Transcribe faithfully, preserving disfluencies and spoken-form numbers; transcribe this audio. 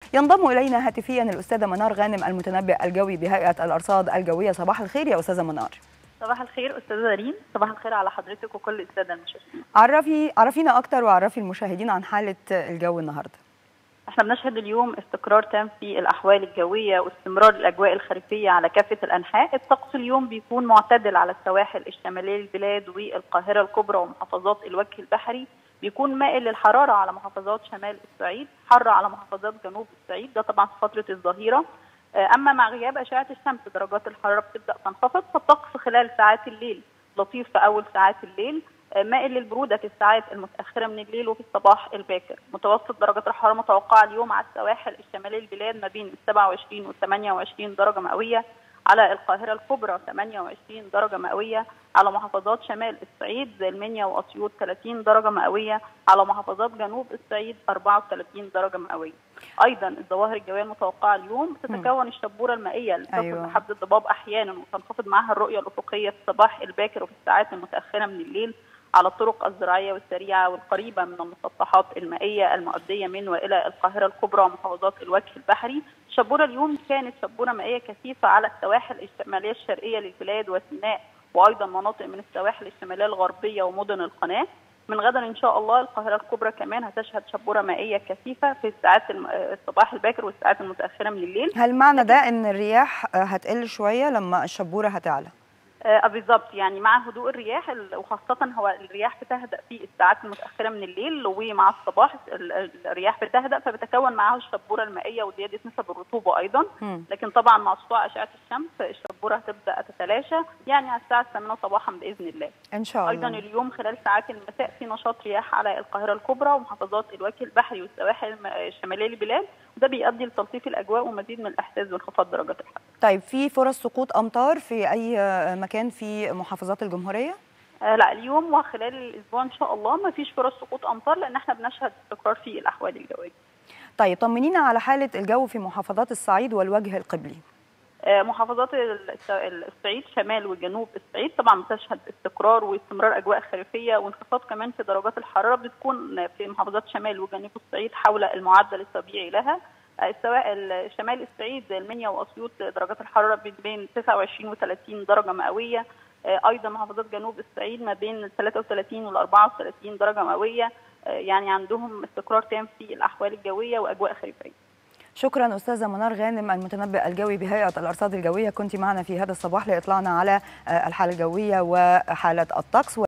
ينضم إلينا هاتفيا الأستاذة منار غانم المتنبئ الجوي بهيئة الأرصاد الجوية. صباح الخير يا أستاذة منار. صباح الخير أستاذة ريم، صباح الخير على حضرتك وكل السادة المشاهدين. عرفي عرفينا أكتر وعرفي المشاهدين عن حالة الجو النهاردة. احنا بنشهد اليوم استقرار تام في الأحوال الجوية واستمرار الأجواء الخريفية على كافة الأنحاء. الطقس اليوم بيكون معتدل على السواحل الشمالية للبلاد والقاهرة الكبرى ومحافظات الوجه البحري، بيكون مائل للحرارة على محافظات شمال الصعيد، حر على محافظات جنوب الصعيد، ده طبعا في فترة الظهيرة. أما مع غياب أشعة الشمس درجات الحرارة بتبدأ تنخفض، فالطقس خلال ساعات الليل لطيف في أول ساعات الليل، مائل للبرودة في الساعات المتأخرة من الليل وفي الصباح الباكر. متوسط درجات الحرارة متوقعة اليوم على السواحل الشمالية للبلاد ما بين سبعة وعشرين و ثمانية وعشرين درجة مئوية، على القاهرة الكبرى ثمانية وعشرين درجة مئوية، على محافظات شمال الصعيد زي المنيا وأسيوط ثلاثين درجة مئوية، على محافظات جنوب الصعيد أربعة وثلاثين درجة مئوية. أيضا الظواهر الجوية المتوقعة اليوم تتكون الشبورة المائية اللي تصل أيوة. لحد الضباب أحيانا وتنخفض معها الرؤية الأفقية في الصباح الباكر وفي الساعات المتأخرة من الليل على الطرق الزراعية والسريعة والقريبة من المسطحات المائية المؤدية من وإلى القاهرة الكبرى ومحافظات الوجه البحري. الشبورة اليوم كانت شبورة مائية كثيفة على السواحل الشمالية الشرقية للبلاد وسيناء، وأيضا مناطق من السواحل الشمالية الغربية ومدن القناة. من غدا إن شاء الله القاهرة الكبرى كمان هتشهد شبورة مائية كثيفة في الساعات الصباح الباكر والساعات المتأخرة من الليل. هل معنى ده إن الرياح هتقل شوية لما الشبورة هتعلى؟ آه بالظبط، يعني مع هدوء الرياح وخاصة هو الرياح بتهدأ في الساعات المتأخرة من الليل ومع الصباح الرياح بتهدأ فبتكون معها الشبورة المائية وزيادة نسب الرطوبة أيضا. م. لكن طبعا مع سطوع أشعة الشمس الشبورة هتبدأ تتلاشى يعني على الساعة الثامنة صباحا بإذن الله. إن شاء الله. أيضا اليوم خلال ساعات المساء في نشاط رياح على القاهرة الكبرى ومحافظات الوجه البحري والسواحل الشمالية للبلاد، وده بيؤدي لتلطيف الأجواء ومزيد من الإحساس بانخفاض درجات الحرارة. طيب في فرص سقوط أمطار في أي مكان في محافظات الجمهورية؟ آه لا، اليوم وخلال الأسبوع إن شاء الله ما فيش فرص سقوط أمطار لأن احنا بنشهد استقرار في الأحوال الجوية. طيب طمنينا على حالة الجو في محافظات الصعيد والوجه القبلي. آه محافظات الصعيد شمال وجنوب الصعيد طبعا بتشهد استقرار واستمرار أجواء خريفية وانخفاض كمان في درجات الحرارة، بتكون في محافظات شمال وجنوب الصعيد حول المعدل الطبيعي لها. سواء شمال الصعيد المنيا واسيوط درجات الحراره بين تسعة وعشرين و ثلاثين درجه مئويه، ايضا محافظات جنوب الصعيد ما بين ثلاثة وثلاثين و أربعة وثلاثين درجه مئويه، يعني عندهم استقرار تام في الاحوال الجويه واجواء خريفيه. شكرا استاذه منار غانم المتنبئ الجوي بهيئه الارصاد الجويه، كنت معنا في هذا الصباح لاطلاعنا على الحاله الجويه وحاله الطقس.